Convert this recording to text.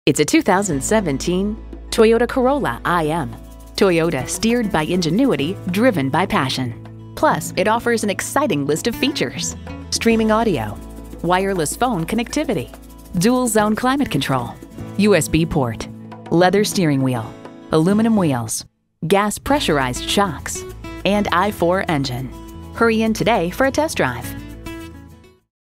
It's a 2017 Toyota Corolla IM. Toyota, steered by ingenuity, driven by passion. Plus, it offers an exciting list of features: streaming audio, wireless phone connectivity, dual zone climate control, USB port, leather steering wheel, aluminum wheels, gas pressurized shocks, and i4 engine. Hurry in today for a test drive.